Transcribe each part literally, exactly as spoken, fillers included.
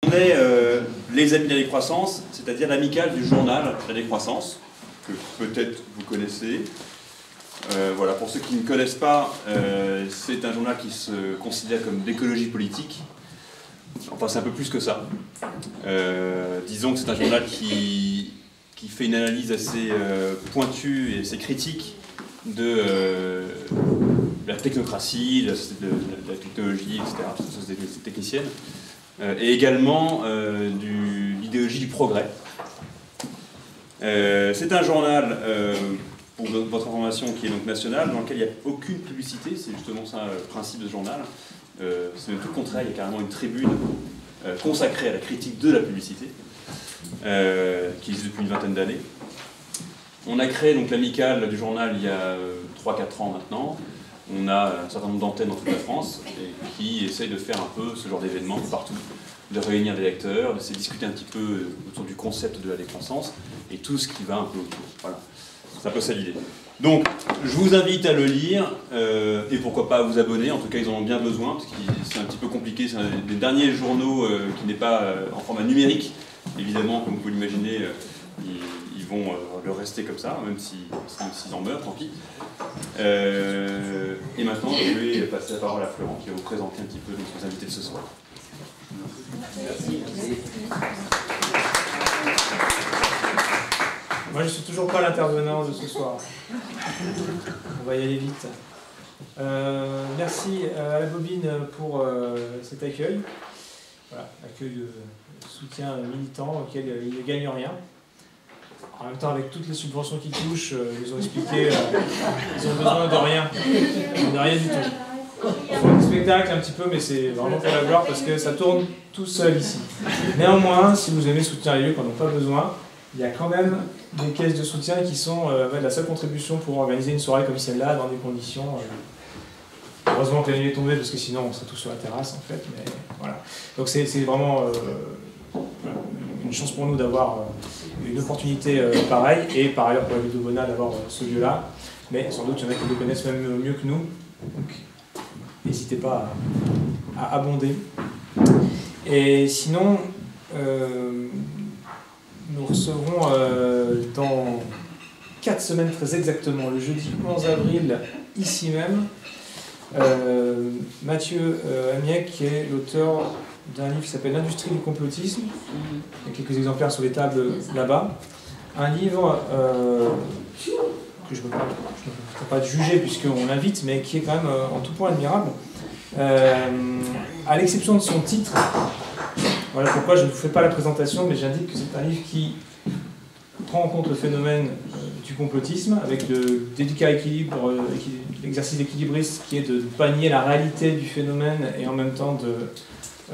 On est euh, les amis de la décroissance, c'est-à-dire l'amicale du journal de la décroissance, que peut-être vous connaissez. Euh, voilà, pour ceux qui ne connaissent pas, euh, c'est un journal qui se considère comme d'écologie politique. Enfin, c'est un peu plus que ça. Euh, disons que c'est un journal qui, qui fait une analyse assez euh, pointue et assez critique de, euh, de la technocratie, de la, de, de la technologie, et cetera, toute la société technicienne, euh, et également euh, de l'idéologie du progrès. Euh, c'est un journal, euh, pour votre information, qui est donc national, dans lequel il n'y a aucune publicité, c'est justement ça le principe de ce journal. Euh, c'est tout le contraire, il y a carrément une tribune euh, consacrée à la critique de la publicité, euh, qui existe depuis une vingtaine d'années. On a créé donc l'amicale du journal il y a trois quatre ans maintenant. On a un certain nombre d'antennes dans toute la France et qui essayent de faire un peu ce genre d'événements partout, de réunir des lecteurs, de se discuter un petit peu autour du concept de la décroissance et tout ce qui va un peu autour. Voilà, c'est un peu ça l'idée. Donc, je vous invite à le lire euh, et pourquoi pas à vous abonner. En tout cas, ils en ont bien besoin parce que c'est un petit peu compliqué. C'est un des derniers journaux euh, qui n'est pas euh, en format numérique. Évidemment, comme vous pouvez l'imaginer, euh, ils, ils vont euh, le rester comme ça, même s'ils si, si, en meurent, tant pis. Euh, et maintenant, je vais passer la parole à Florent qui va vous présenter un petit peu nos invités de ce soir. Merci. Moi, je ne suis toujours pas l'intervenant de ce soir. On va y aller vite. Euh, merci à la Bobine pour euh, cet accueil. Voilà, accueil de soutien militant auquel il ne gagne rien. En même temps, avec toutes les subventions qui touchent, euh, ils ont expliqué euh, qu'ils ont besoin de rien. De rien du tout. On fait un spectacle un petit peu, mais c'est vraiment pour la gloire parce que ça tourne tout seul ici. Néanmoins, si vous aimez soutenir les lieux qu'on n'a pas besoin, il y a quand même des caisses de soutien qui sont euh, la seule contribution pour organiser une soirée comme celle-là dans des conditions. Euh... Heureusement que la nuit est tombée parce que sinon on serait tous sur la terrasse en fait. Mais voilà. Donc c'est vraiment euh, une chance pour nous d'avoir euh, une opportunité euh, pareille et par ailleurs pour la ville de Bona d'avoir euh, ce lieu-là. Mais sans doute il y en a qui le connaissent même mieux que nous. Donc n'hésitez pas à, à abonder. Et sinon. Euh, Nous recevrons euh, dans quatre semaines très exactement, le jeudi onze avril, ici même, euh, Mathieu euh, Amiec, qui est l'auteur d'un livre qui s'appelle L'industrie du complotisme. Il y a quelques exemplaires sur les tables là-bas. Un livre euh, que je ne peux pas, pas juger puisqu'on l'invite, mais qui est quand même euh, en tout point admirable. Euh, à l'exception de son titre. Voilà pourquoi je ne vous fais pas la présentation, mais j'indique que c'est un livre qui prend en compte le phénomène euh, du complotisme, avec le délicat équilibre, euh, l'exercice d'équilibriste qui est de panier la réalité du phénomène et en même temps de euh,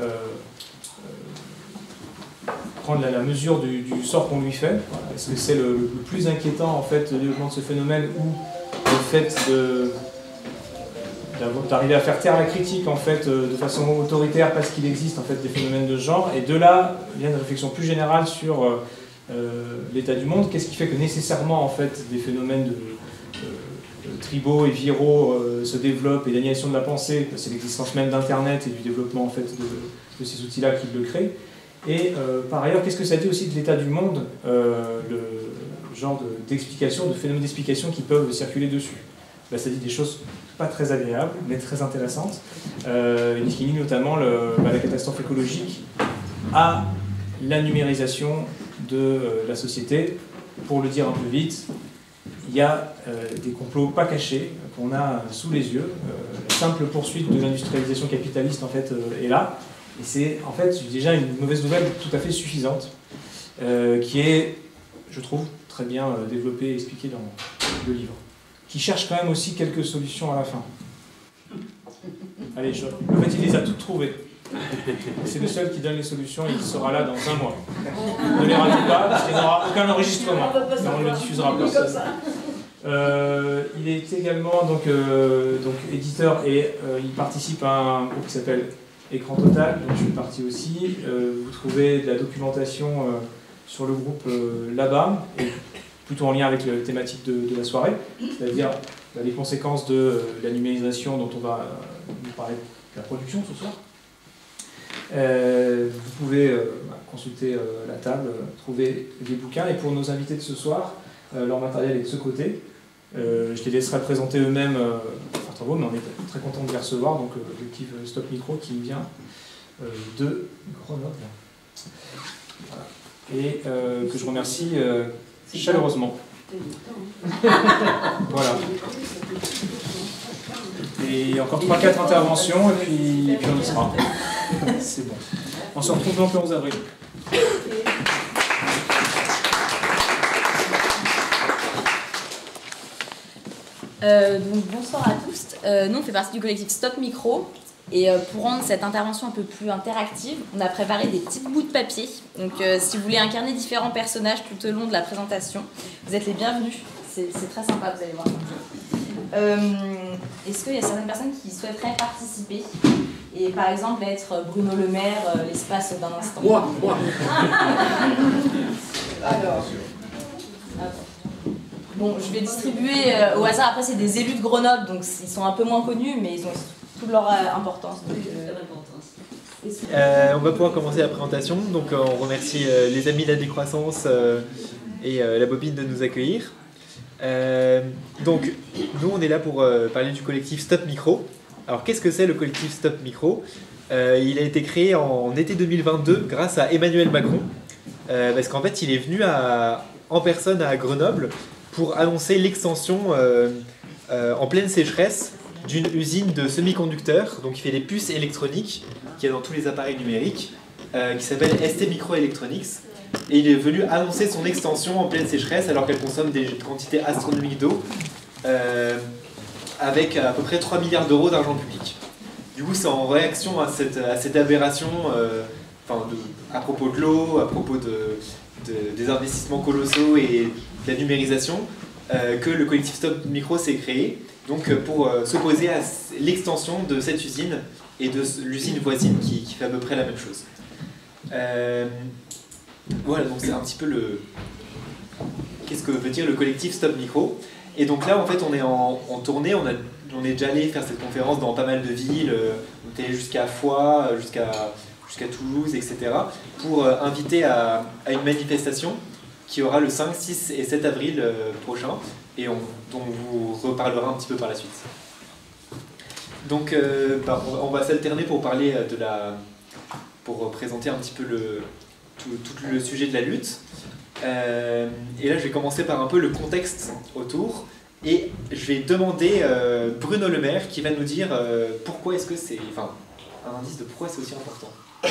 euh, prendre la, la mesure du, du sort qu'on lui fait. Voilà. Est-ce que c'est le, le plus inquiétant en fait, le développement de ce phénomène ou le fait de d'arriver à faire taire la critique en fait de façon autoritaire parce qu'il existe en fait des phénomènes de ce genre, et de là vient une réflexion plus générale sur euh, l'état du monde. Qu'est-ce qui fait que nécessairement en fait des phénomènes de, de, de tribaux et viraux euh, se développent et l'annihilation de la pensée, c'est l'existence même d'internet et du développement en fait de, de ces outils-là qui le créent. Et euh, par ailleurs, qu'est-ce que ça dit aussi de l'état du monde, euh, le genre d'explication, de, de phénomènes d'explication qui peuvent circuler dessus. Ben, ça dit des choses pas très agréables, mais très intéressantes, euh, qui lie notamment le, bah, la catastrophe écologique à la numérisation de euh, la société. Pour le dire un peu vite, il y a euh, des complots pas cachés qu'on a sous les yeux. Euh, la simple poursuite de l'industrialisation capitaliste en fait euh, est là, et c'est en fait déjà une mauvaise nouvelle tout à fait suffisante, euh, qui est, je trouve, très bien euh, développée et expliquée dans le livre, qui cherche quand même aussi quelques solutions à la fin. Allez, je... en fait, il les a toutes trouvées. C'est le seul qui donne les solutions et il sera là dans un mois. Ne les ratez pas, parce qu'il n'y aura aucun enregistrement. Mais on ne le diffusera pas. Euh, il est également donc, euh, donc, éditeur et euh, il participe à un groupe qui s'appelle Écran Total, dont je fais partie aussi. Euh, vous trouvez de la documentation euh, sur le groupe euh, là-bas, et plutôt en lien avec la thématique de, de la soirée, c'est-à-dire les conséquences de la numérisation dont on va nous parler de la production ce soir. Euh, vous pouvez euh, consulter euh, la table, euh, trouver des bouquins. Et pour nos invités de ce soir, euh, leur matériel est de ce côté. Euh, je les laisserai présenter eux-mêmes euh, leurs travaux, mais on est très content de les recevoir. Donc euh, l'objectif Stop Micro qui vient euh, de Grenoble. Voilà. Et euh, que je remercie euh, chaleureusement. Voilà. Et encore trois quatre interventions, et puis, et puis on y sera. C'est bon. On se retrouve donc le onze avril. Euh, donc bonsoir à tous. Euh, nous on fait partie du collectif Stop Micro. Et euh, pour rendre cette intervention un peu plus interactive, on a préparé des petits bouts de papier. Donc euh, si vous voulez incarner différents personnages tout au long de la présentation, vous êtes les bienvenus. C'est très sympa, vous allez voir. Euh, Est-ce qu'il y a certaines personnes qui souhaiteraient participer et par exemple être Bruno Le Maire euh, l'espace d'un instant? Moi, moi. Alors, bon, je vais distribuer euh, au hasard. Après, c'est des élus de Grenoble, donc ils sont un peu moins connus, mais ils ont toute leur euh, importance. Donc, euh, Euh, on va pouvoir commencer la présentation. Donc, euh, on remercie euh, les amis de la décroissance euh, et euh, la bobine de nous accueillir. Euh, donc, nous, on est là pour euh, parler du collectif Stop Micro. Alors, qu'est-ce que c'est le collectif Stop Micro? euh, Il a été créé en, en été deux mille vingt-deux grâce à Emmanuel Macron, euh, parce qu'en fait, il est venu à, en personne à Grenoble pour annoncer l'extension euh, euh, en pleine sécheresse d'une usine de semi-conducteurs, donc il fait des puces électroniques qu'il y a dans tous les appareils numériques, euh, qui s'appelle S T Microelectronics. Et il est venu annoncer son extension en pleine sécheresse alors qu'elle consomme des quantités astronomiques d'eau, euh, avec à peu près trois milliards d'euros d'argent public. Du coup, c'est en réaction à cette, à cette aberration, euh, enfin de, à propos de l'eau, à propos de, de, des investissements colossaux et de la numérisation, euh, que le collectif Stop Micro s'est créé. Donc pour euh, s'opposer à l'extension de cette usine et de l'usine voisine qui, qui fait à peu près la même chose. Euh, voilà, donc c'est un petit peu le... Qu'est-ce que veut dire le collectif Stop Micro? Et donc là, en fait, on est en, en tournée, on, a, on est déjà allé faire cette conférence dans pas mal de villes, on est allé jusqu'à Foix, jusqu'à jusqu'à Toulouse, et cetera, pour euh, inviter à, à une manifestation qui aura le cinq, six et sept avril euh, prochain, et on, dont on vous reparlera un petit peu par la suite. Donc euh, bah, on va s'alterner pour parler de la... pour présenter un petit peu le, tout, tout le sujet de la lutte. Euh, et là je vais commencer par un peu le contexte autour, et je vais demander euh, Bruno Le Maire qui va nous dire euh, pourquoi est-ce que c'est... Enfin, un indice de pourquoi c'est aussi important.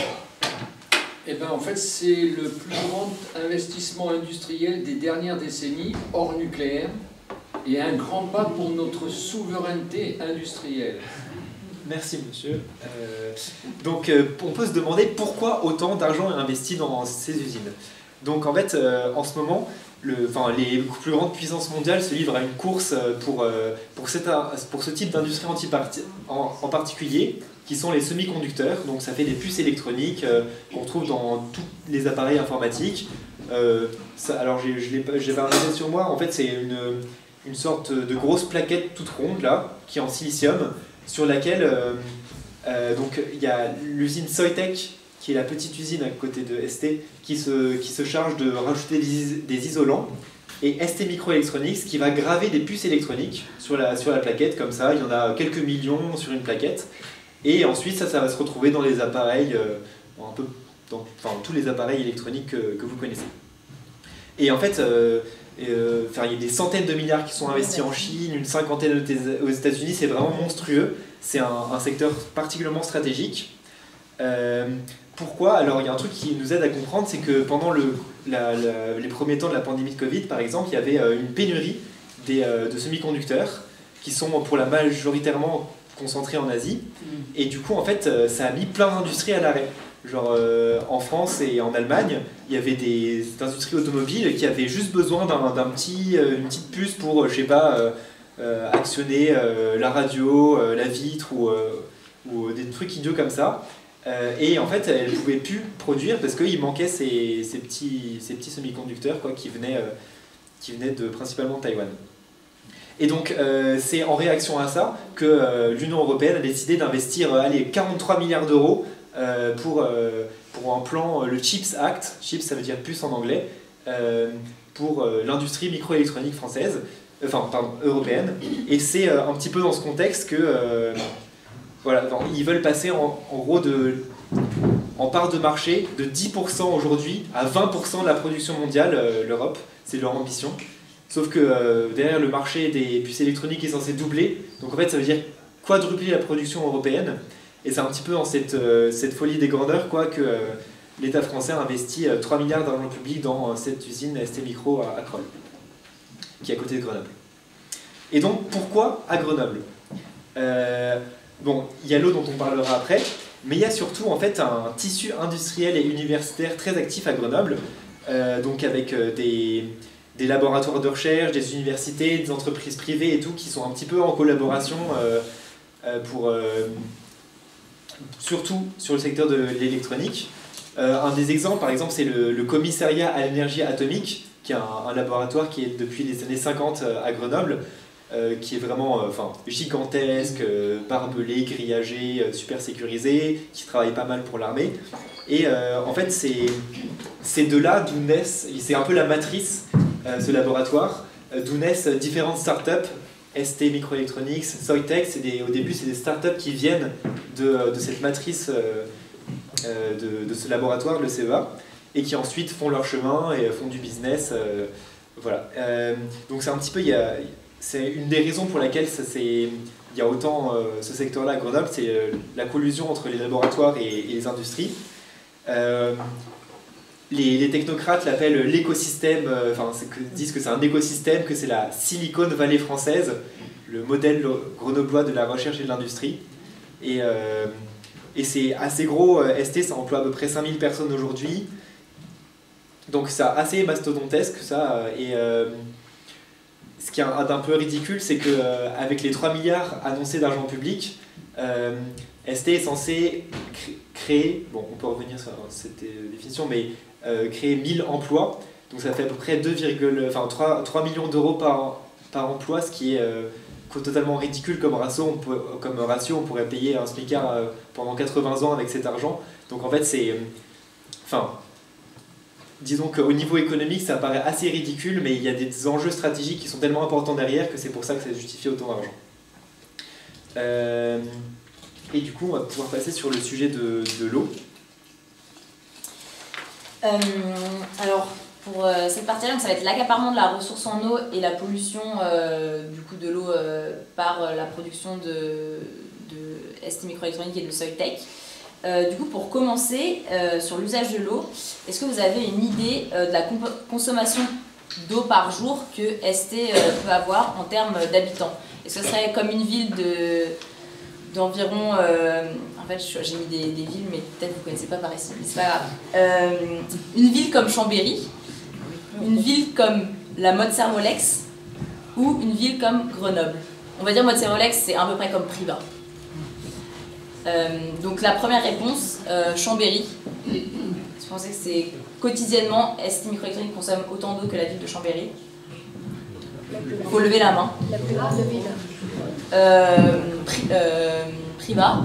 Eh ben, en fait, c'est le plus grand investissement industriel des dernières décennies, hors nucléaire, et un grand pas pour notre souveraineté industrielle. Merci monsieur. Euh, donc euh, on peut se demander pourquoi autant d'argent est investi dans ces usines. Donc en fait, euh, en ce moment, le, enfin, les plus grandes puissances mondiales se livrent à une course pour, euh, pour, cette, pour ce type d'industrie en, en particulier, qui sont les semi-conducteurs. Donc ça fait des puces électroniques euh, qu'on trouve dans tous les appareils informatiques. Euh, ça, alors j'avais un modèle sur moi, en fait c'est une, une sorte de grosse plaquette toute ronde là, qui est en silicium, sur laquelle euh, euh, donc il y a l'usine Soitec, qui est la petite usine à côté de S T, qui se, qui se charge de rajouter des, des isolants, et S T Microelectronics qui va graver des puces électroniques sur la, sur la plaquette, comme ça, il y en a quelques millions sur une plaquette, et ensuite ça, ça va se retrouver dans les appareils, euh, un peu dans enfin, tous les appareils électroniques que, que vous connaissez. Et en fait, euh, euh, il y a des centaines de milliards qui sont investis en Chine, une cinquantaine aux États-Unis, c'est vraiment monstrueux, c'est un, un secteur particulièrement stratégique. Euh, pourquoi? Alors il y a un truc qui nous aide à comprendre, c'est que pendant le, la, la, les premiers temps de la pandémie de Covid, par exemple, il y avait une pénurie des, euh, de semi-conducteurs qui sont pour la majoritairement concentrés en Asie, et du coup en fait ça a mis plein d'industries à l'arrêt. Genre euh, en France et en Allemagne, il y avait des, des industries automobiles qui avaient juste besoin d'un d'un petit, euh, une petite puce pour, je sais pas, euh, euh, actionner euh, la radio, euh, la vitre ou, euh, ou des trucs idiots comme ça. Euh, et en fait, elles ne pouvaient plus produire parce qu'il manquait ces, ces petits, ces petits semi-conducteurs quoi, qui venaient, euh, qui venaient de, principalement de Taïwan. Et donc, euh, c'est en réaction à ça que euh, l'Union européenne a décidé d'investir euh, allez, quarante-trois milliards d'euros euh, pour, euh, pour un plan, euh, le CHIPS Act, CHIPS ça veut dire puce en anglais, euh, pour euh, l'industrie microélectronique française, enfin pardon, européenne. Et c'est euh, un petit peu dans ce contexte que euh, voilà, ils veulent passer en, en gros de, en part de marché de dix pour cent aujourd'hui à vingt pour cent de la production mondiale, euh, l'Europe, c'est leur ambition. Sauf que euh, derrière le marché des puces électroniques est censé doubler, donc en fait ça veut dire quadrupler la production européenne. Et c'est un petit peu dans cette, euh, cette folie des grandeurs quoi, que euh, l'État français a investi euh, trois milliards d'argent public dans euh, cette usine S T Micro à, à Crolles, qui est à côté de Grenoble. Et donc pourquoi à Grenoble? euh, Bon, il y a l'eau dont on parlera après, mais il y a surtout en fait un tissu industriel et universitaire très actif à Grenoble, euh, donc avec euh, des, des laboratoires de recherche, des universités, des entreprises privées et tout, qui sont un petit peu en collaboration euh, euh, pour... Euh, surtout sur le secteur de l'électronique. Euh, un des exemples, par exemple, c'est le, le commissariat à l'énergie atomique, qui est un, un laboratoire qui est depuis les années cinquante à Grenoble, euh, qui est vraiment euh, enfin, gigantesque, euh, barbelé, grillagé, euh, super sécurisé, qui travaille pas mal pour l'armée. Et euh, en fait, c'est de là d'où naissent, c'est un peu la matrice, euh, ce laboratoire, euh, d'où naissent différentes startups. S T Microelectronics, Soitec, au début c'est des startups qui viennent de, de cette matrice euh, euh, de, de ce laboratoire, le C E A, et qui ensuite font leur chemin et font du business. Euh, voilà. Euh, donc c'est un petit peu, c'est une des raisons pour laquelle ça, il y a autant euh, ce secteur-là à Grenoble, c'est euh, la collusion entre les laboratoires et, et les industries. Euh, Les, les technocrates l'appellent l'écosystème, euh, enfin que, disent que c'est un écosystème, que c'est la Silicon Valley française, le modèle grenoblois de la recherche et de l'industrie. Et, euh, et c'est assez gros, S T ça emploie à peu près cinq mille personnes aujourd'hui, donc c'est assez mastodontesque ça. Et euh, ce qui est d'un peu ridicule, c'est qu'avec les trois milliards annoncés d'argent public, euh, S T est censé créer, bon on peut revenir sur cette définition, mais euh, créer mille emplois, donc ça fait à peu près deux, enfin, trois, trois millions d'euros par, par emploi, ce qui est euh, totalement ridicule comme ratio. On peut, comme ratio, on pourrait payer un smicard euh, pendant quatre-vingts ans avec cet argent. Donc en fait c'est, euh, enfin, disons qu'au niveau économique ça paraît assez ridicule, mais il y a des enjeux stratégiques qui sont tellement importants derrière que c'est pour ça que ça justifie autant d'argent. Euh, Et du coup, on va pouvoir passer sur le sujet de, de l'eau. Euh, alors, pour euh, cette partie-là, ça va être l'accaparement de la ressource en eau et la pollution euh, du coup de l'eau euh, par euh, la production de, de S T Microelectronics et de Soitec. Euh, du coup, pour commencer, euh, sur l'usage de l'eau, est-ce que vous avez une idée euh, de la consommation d'eau par jour que S T euh, peut avoir en termes d'habitants? Est-ce que ce serait comme une ville de... d'environ, euh, en fait j'ai mis des, des villes mais peut-être vous ne connaissez pas par ici, mais c'est pas grave. Euh, une ville comme Chambéry, une ville comme la Motte-Servolex ou une ville comme Grenoble. On va dire Motte-Servolex, c'est à peu près comme Privas. Euh, donc la première réponse, euh, Chambéry. Je pensais que c'est quotidiennement, S T Microelectronics consomme autant d'eau que la ville de Chambéry. Il faut lever la main. La plus grande ville. Euh, pri, euh, Privas.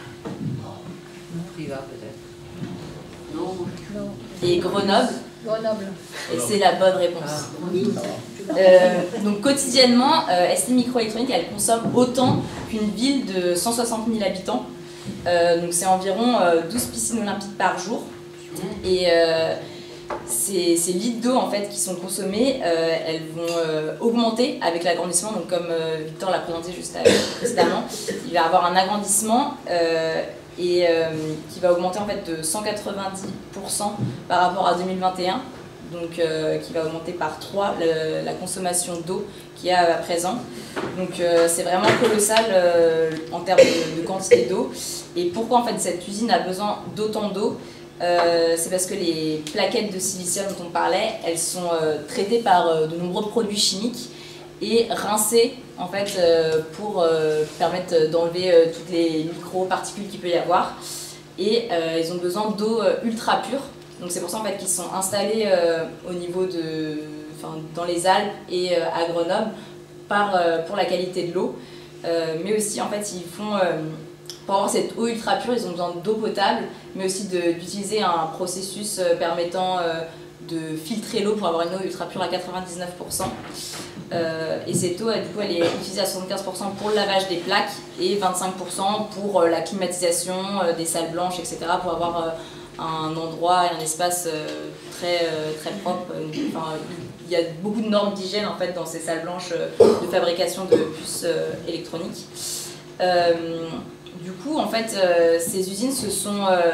Privas peut-être. Non. Non. Et Grenoble. Grenoble. Et c'est la bonne réponse. Euh, donc quotidiennement, euh, S T Microelectronics, elle consomme autant qu'une ville de cent soixante mille habitants. Euh, donc c'est environ euh, douze piscines olympiques par jour. Et euh, ces, ces litres d'eau en fait qui sont consommés, euh, elles vont euh, augmenter avec l'agrandissement. Donc comme euh, Victor l'a présenté juste précédemment, il va y avoir un agrandissement euh, et euh, qui va augmenter en fait de cent quatre-vingt-dix pour cent par rapport à deux mille vingt et un. Donc euh, qui va augmenter par trois le, la consommation d'eau qu'il y a à présent. Donc euh, c'est vraiment colossal euh, en termes de, de quantité d'eau. Et pourquoi en fait cette usine a besoin d'autant d'eau? Euh, c'est parce que les plaquettes de silicium dont on parlait, elles sont euh, traitées par euh, de nombreux produits chimiques et rincées en fait, euh, pour euh, permettre d'enlever euh, toutes les micro-particules qu'il peut y avoir. Et euh, ils ont besoin d'eau euh, ultra pure. Donc c'est pour ça en fait, qu'ils sont installés euh, au niveau de, enfin, dans les Alpes et euh, à Grenoble par, euh, pour la qualité de l'eau. Euh, mais aussi en fait, ils font... Euh, pour avoir cette eau ultra pure, ils ont besoin d'eau potable, mais aussi d'utiliser un processus permettant de filtrer l'eau pour avoir une eau ultra pure à quatre-vingt-dix-neuf pour cent. Euh, et cette eau, du coup, elle est utilisée à soixante-quinze pour cent pour le lavage des plaques et vingt-cinq pour cent pour euh, la climatisation euh, des salles blanches, et cetera, pour avoir euh, un endroit et un espace euh, très, euh, très propre. Enfin, il y a beaucoup de normes d'hygiène en fait, dans ces salles blanches euh, de fabrication de puces euh, électroniques. Euh, du coup, en fait, euh, ces usines se sont euh,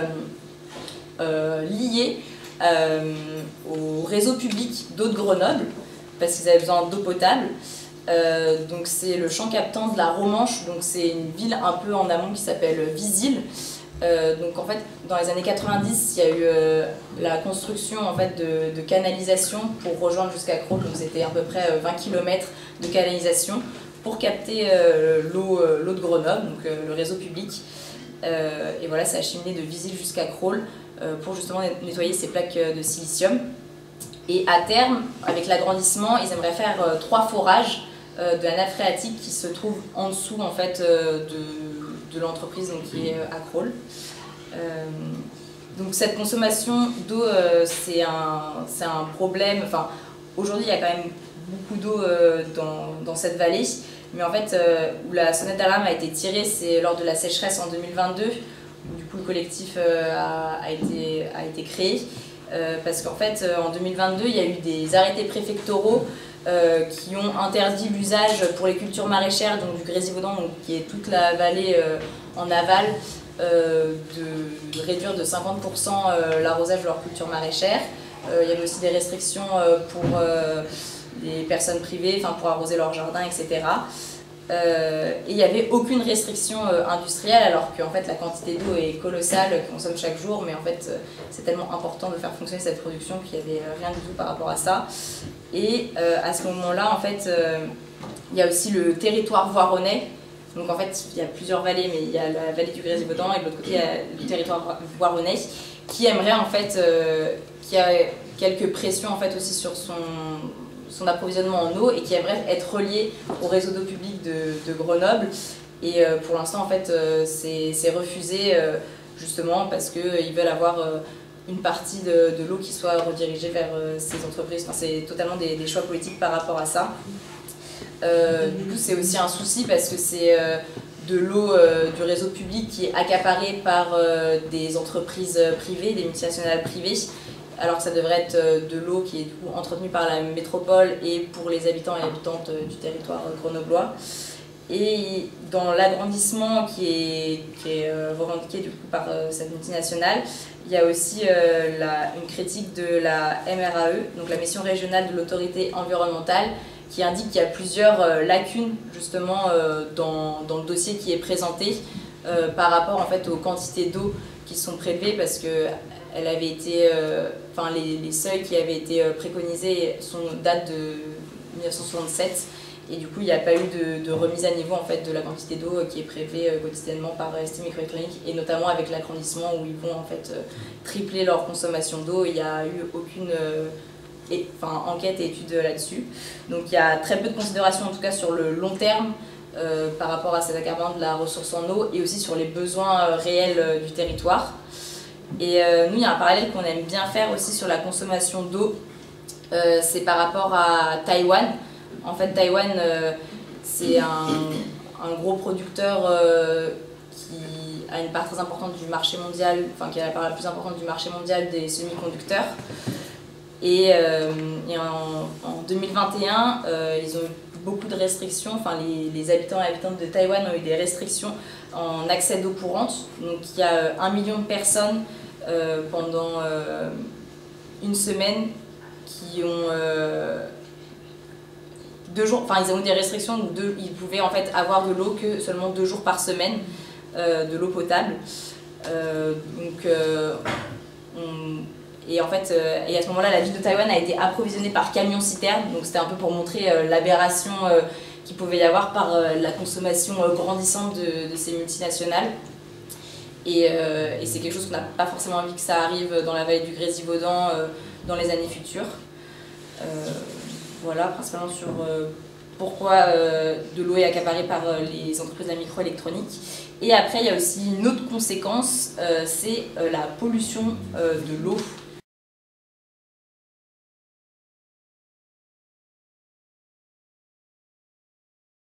euh, liées euh, au réseau public d'eau de Grenoble, parce qu'ils avaient besoin d'eau potable. Euh, donc c'est le champ captant de la Romanche, donc c'est une ville un peu en amont qui s'appelle Visil. Euh, donc en fait, dans les années quatre-vingt-dix, il y a eu euh, la construction en fait, de, de canalisation pour rejoindre jusqu'à Crolles, donc c'était à peu près vingt kilomètres de canalisation pour capter euh, l'eau euh, l'eau de Grenoble, donc euh, le réseau public. Euh, et voilà, ça a cheminé de Visil jusqu'à Crolles euh, pour justement nettoyer ces plaques de silicium. Et à terme, avec l'agrandissement, ils aimeraient faire euh, trois forages euh, de la nappe phréatique qui se trouve en dessous en fait, euh, de, de l'entreprise qui est euh, à Crolles. Euh, donc cette consommation d'eau, euh, c'est un, c'est un problème. Enfin, aujourd'hui, il y a quand même beaucoup d'eau euh, dans, dans cette vallée, mais en fait, euh, où la sonnette d'alarme a été tirée, c'est lors de la sécheresse en deux mille vingt-deux, où du coup le collectif euh, a, a, été, a été créé. Euh, parce qu'en fait, euh, en deux mille vingt-deux, il y a eu des arrêtés préfectoraux euh, qui ont interdit l'usage pour les cultures maraîchères, donc du Grésivaudan, donc, qui est toute la vallée euh, en aval, euh, de, de réduire de cinquante pour cent euh, l'arrosage de leurs cultures maraîchères. Euh, il y avait aussi des restrictions euh, pour euh, les personnes privées, enfin pour arroser leur jardin, et cetera. Euh, et il n'y avait aucune restriction euh, industrielle, alors qu'en fait la quantité d'eau est colossale, qu'on consomme chaque jour, mais en fait euh, c'est tellement important de faire fonctionner cette production qu'il n'y avait euh, rien du tout par rapport à ça. Et euh, à ce moment-là, en fait, euh, il y a aussi le territoire voironnais. Donc en fait, il y a plusieurs vallées, mais il y a la vallée du Grésivaudan et de l'autre côté, il y a le territoire voironnais, qui aimerait en fait, euh, qui a quelques pressions en fait aussi sur son son approvisionnement en eau et qui aimerait être relié au réseau d'eau publique de, de Grenoble. Et euh, pour l'instant, en fait, euh, c'est refusé euh, justement parce qu'ils euh, veulent avoir euh, une partie de, de l'eau qui soit redirigée vers euh, ces entreprises. Enfin, c'est totalement des, des choix politiques par rapport à ça. Euh, du coup, c'est aussi un souci parce que c'est euh, de l'eau euh, du réseau public qui est accaparée par euh, des entreprises privées, des multinationales privées, alors que ça devrait être de l'eau qui est du coup entretenue par la métropole et pour les habitants et habitantes du territoire grenoblois. Et dans l'agrandissement qui est, qui est revendiqué du coup par cette multinationale, il y a aussi euh, la, une critique de la M R A E, donc la mission régionale de l'autorité environnementale, qui indique qu'il y a plusieurs euh, lacunes justement euh, dans, dans le dossier qui est présenté euh, par rapport en fait aux quantités d'eau qui sont prélevées, parce que elle avait été, euh, enfin les, les seuils qui avaient été préconisés sont, datent de mille neuf cent soixante-sept, et du coup il n'y a pas eu de, de remise à niveau en fait de la quantité d'eau qui est prélevée quotidiennement par S T Microélectronique, et notamment avec l'agrandissement où ils vont en fait tripler leur consommation d'eau. Il n'y a eu aucune euh, et, enfin, enquête et étude là-dessus, donc il y a très peu de considération en tout cas sur le long terme euh, par rapport à cet accaparement de la ressource en eau et aussi sur les besoins euh, réels euh, du territoire. Et euh, nous, il y a un parallèle qu'on aime bien faire aussi sur la consommation d'eau, euh, c'est par rapport à Taïwan. En fait, Taïwan, euh, c'est un, un gros producteur euh, qui a une part très importante du marché mondial, enfin qui a la part la plus importante du marché mondial des semi-conducteurs. Et, euh, et en, en deux mille vingt et un, euh, ils ont eu beaucoup de restrictions, enfin les, les habitants et habitantes de Taïwan ont eu des restrictions en accès d'eau courante. Donc il y a un million de personnes euh, pendant euh, une semaine qui ont euh, deux jours, enfin ils ont eu des restrictions, donc deux, ils pouvaient en fait avoir de l'eau que seulement deux jours par semaine, euh, de l'eau potable. Euh, donc euh, on, et en fait, euh, et à ce moment-là, la ville de Taïwan a été approvisionnée par camion-citerne, donc c'était un peu pour montrer euh, l'aberration euh, qu'il pouvait y avoir par euh, la consommation euh, grandissante de, de ces multinationales. Et, euh, et c'est quelque chose qu'on n'a pas forcément envie que ça arrive dans la vallée du Grésivaudan euh, dans les années futures. Euh, voilà, principalement sur, euh, pourquoi euh, de l'eau est accaparée par euh, les entreprises de la microélectronique. Et après, il y a aussi une autre conséquence, euh, c'est euh, la pollution euh, de l'eau